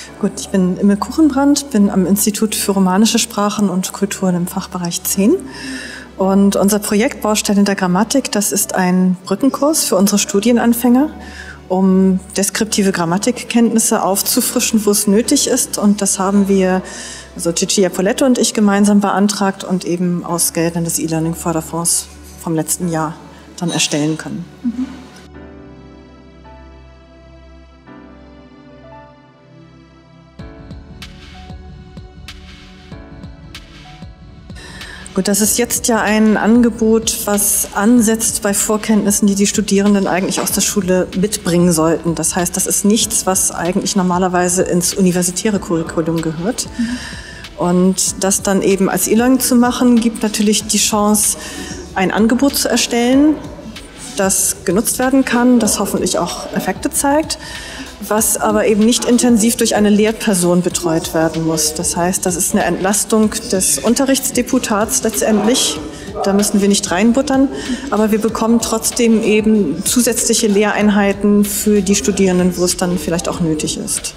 Gut, ich bin Imme Kuchenbrand, bin am Institut für Romanische Sprachen und Kulturen im Fachbereich 10. Und unser Projekt Bausteine der Grammatik, das ist ein Brückenkurs für unsere Studienanfänger, um deskriptive Grammatikkenntnisse aufzufrischen, wo es nötig ist. Und das haben wir, also Cecilia Poletto und ich, gemeinsam beantragt und eben aus Geldern des E-Learning-Förderfonds vom letzten Jahr dann erstellen können. Gut, das ist jetzt ja ein Angebot, was ansetzt bei Vorkenntnissen, die die Studierenden eigentlich aus der Schule mitbringen sollten. Das heißt, das ist nichts, was eigentlich normalerweise ins universitäre Curriculum gehört. Und das dann eben als E-Learning zu machen, gibt natürlich die Chance, ein Angebot zu erstellen, das genutzt werden kann, das hoffentlich auch Effekte zeigt, was aber eben nicht intensiv durch eine Lehrperson betreut werden muss. Das heißt, das ist eine Entlastung des Unterrichtsdeputats letztendlich. Da müssen wir nicht reinbuttern, aber wir bekommen trotzdem eben zusätzliche Lehreinheiten für die Studierenden, wo es dann vielleicht auch nötig ist.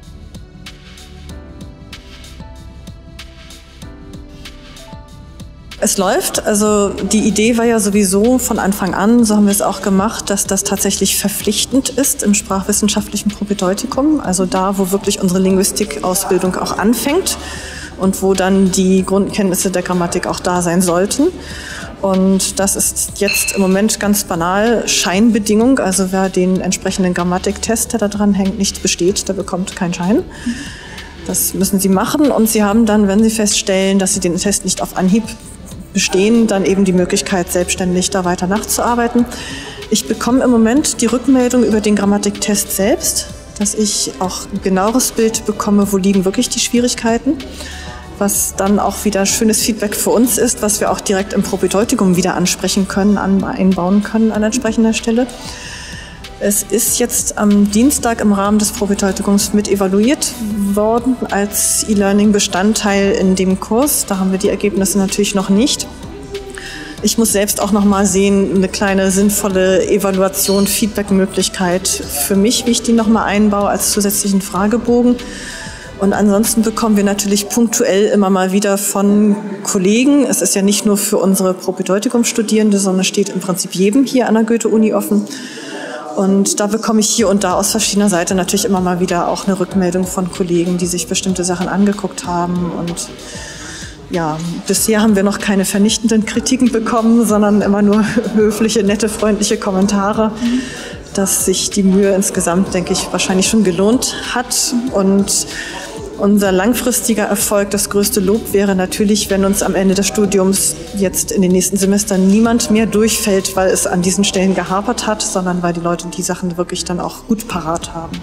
Es läuft, also die Idee war ja sowieso von Anfang an, so haben wir es auch gemacht, dass das tatsächlich verpflichtend ist im sprachwissenschaftlichen Propädeutikum, also da, wo wirklich unsere Linguistikausbildung auch anfängt und wo dann die Grundkenntnisse der Grammatik auch da sein sollten. Und das ist jetzt im Moment ganz banal Scheinbedingung, also wer den entsprechenden Grammatiktest, der da dran hängt, nicht besteht, der bekommt keinen Schein. Das müssen Sie machen und Sie haben dann, wenn Sie feststellen, dass Sie den Test nicht auf Anhieb bestehen, dann eben die Möglichkeit, selbstständig da weiter nachzuarbeiten. Ich bekomme im Moment die Rückmeldung über den Grammatiktest selbst, dass ich auch ein genaueres Bild bekomme, wo liegen wirklich die Schwierigkeiten, was dann auch wieder schönes Feedback für uns ist, was wir auch direkt im Propädeutikum wieder ansprechen können, einbauen können an entsprechender Stelle. Es ist jetzt am Dienstag im Rahmen des Propädeutikums mit evaluiert worden als E-Learning-Bestandteil in dem Kurs. Da haben wir die Ergebnisse natürlich noch nicht. Ich muss selbst auch noch mal sehen, eine kleine sinnvolle Evaluation, Feedback-Möglichkeit für mich, wie ich die noch mal einbaue als zusätzlichen Fragebogen. Und ansonsten bekommen wir natürlich punktuell immer mal wieder von Kollegen. Es ist ja nicht nur für unsere Propädeutikum-Studierende, sondern steht im Prinzip jedem hier an der Goethe-Uni offen. Und da bekomme ich hier und da aus verschiedener Seite natürlich immer mal wieder auch eine Rückmeldung von Kollegen, die sich bestimmte Sachen angeguckt haben. Und ja, bisher haben wir noch keine vernichtenden Kritiken bekommen, sondern immer nur höfliche, nette, freundliche Kommentare, dass sich die Mühe insgesamt, denke ich, wahrscheinlich schon gelohnt hat. Und unser langfristiger Erfolg, das größte Lob wäre natürlich, wenn uns am Ende des Studiums jetzt in den nächsten Semestern niemand mehr durchfällt, weil es an diesen Stellen gehapert hat, sondern weil die Leute die Sachen wirklich dann auch gut parat haben.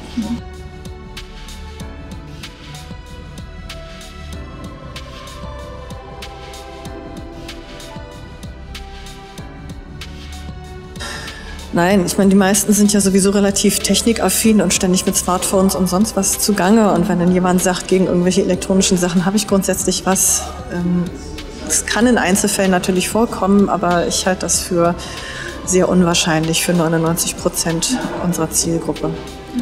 Nein, ich meine, die meisten sind ja sowieso relativ technikaffin und ständig mit Smartphones und sonst was zugange. Und wenn dann jemand sagt, gegen irgendwelche elektronischen Sachen habe ich grundsätzlich was, es kann in Einzelfällen natürlich vorkommen, aber ich halte das für sehr unwahrscheinlich für 99% unserer Zielgruppe.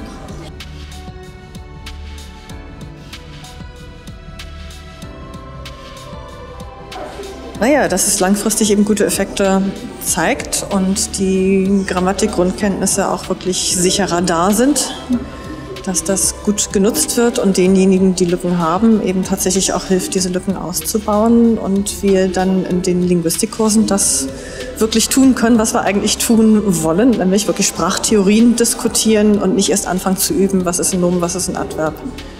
Naja, dass es langfristig eben gute Effekte zeigt und die Grammatikgrundkenntnisse auch wirklich sicherer da sind, dass das gut genutzt wird und denjenigen, die Lücken haben, eben tatsächlich auch hilft, diese Lücken auszubauen und wir dann in den Linguistikkursen das wirklich tun können, was wir eigentlich tun wollen, nämlich wirklich Sprachtheorien diskutieren und nicht erst anfangen zu üben, was ist ein Nomen, was ist ein Adverb.